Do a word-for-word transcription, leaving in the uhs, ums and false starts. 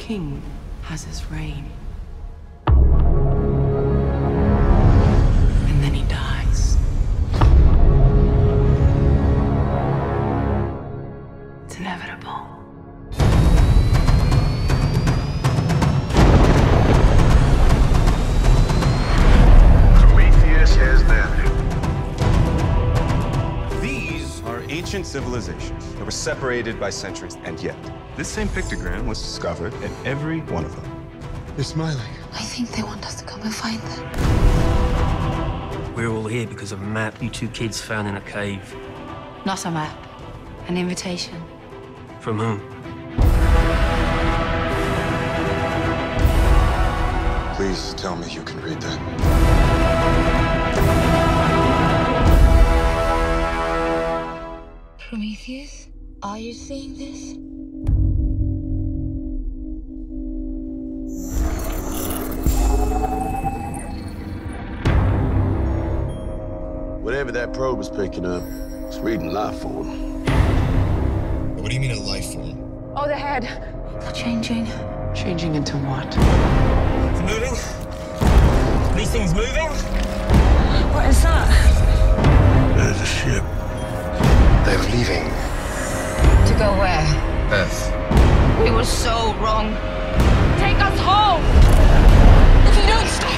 king has his reign. And then he dies. It's inevitable. Prometheus has landed. These are ancient civilizations that were separated by centuries, and yet this same pictogram was discovered in every one of them. They're smiling. I think they want us to come and find them. We're all here because of a map you two kids found in a cave. Not a map. An invitation. From whom? Please tell me you can read that. Prometheus, are you seeing this? Whatever that probe is picking up, it's reading life form. What do you mean a life form? Oh, the head. They're changing. Changing into what? It's moving? These things moving? What is that? There's a ship. They're leaving To go where? Earth. We were so wrong. Take us home! If you don't stop!